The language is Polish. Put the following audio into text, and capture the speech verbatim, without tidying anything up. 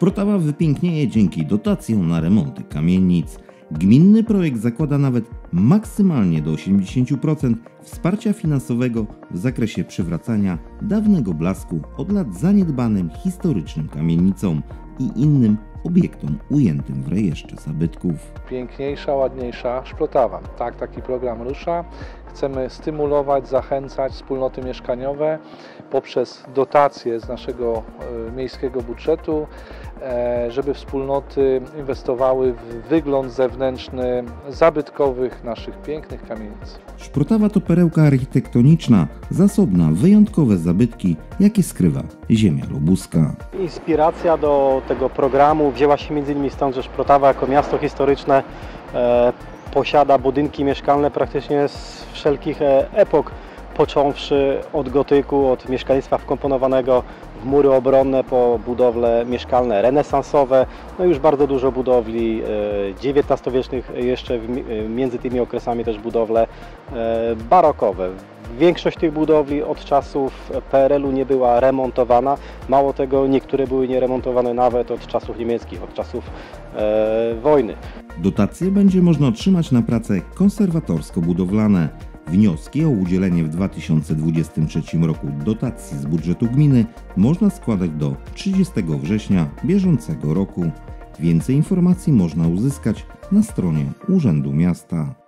Szprotawa wypięknieje dzięki dotacjom na remonty kamienic. Gminny projekt zakłada nawet maksymalnie do osiemdziesięciu procent wsparcia finansowego w zakresie przywracania dawnego blasku od lat zaniedbanym historycznym kamienicom i innym obiektom ujętym w rejestrze zabytków. Piękniejsza, ładniejsza Szprotawa. Tak, taki program rusza. Chcemy stymulować, zachęcać wspólnoty mieszkaniowe poprzez dotacje z naszego miejskiego budżetu, żeby wspólnoty inwestowały w wygląd zewnętrzny zabytkowych naszych pięknych kamienic. Szprotawa to perełka architektoniczna, zasobna, wyjątkowe zabytki, jakie skrywa ziemia lubuska. Inspiracja do tego programu wzięła się między innymi stąd, że Szprotawa jako miasto historyczne e, posiada budynki mieszkalne praktycznie z wszelkich epok, począwszy od gotyku, od mieszkalnictwa wkomponowanego w mury obronne po budowle mieszkalne renesansowe, no już bardzo dużo budowli dziewiętnastowiecznych, jeszcze między tymi okresami też budowle barokowe. Większość tych budowli od czasów P R L u nie była remontowana, mało tego, niektóre były nieremontowane nawet od czasów niemieckich, od czasów e, wojny. Dotacje będzie można otrzymać na prace konserwatorsko-budowlane. Wnioski o udzielenie w dwa tysiące dwudziestym trzecim roku dotacji z budżetu gminy można składać do trzydziestego września bieżącego roku. Więcej informacji można uzyskać na stronie Urzędu Miasta.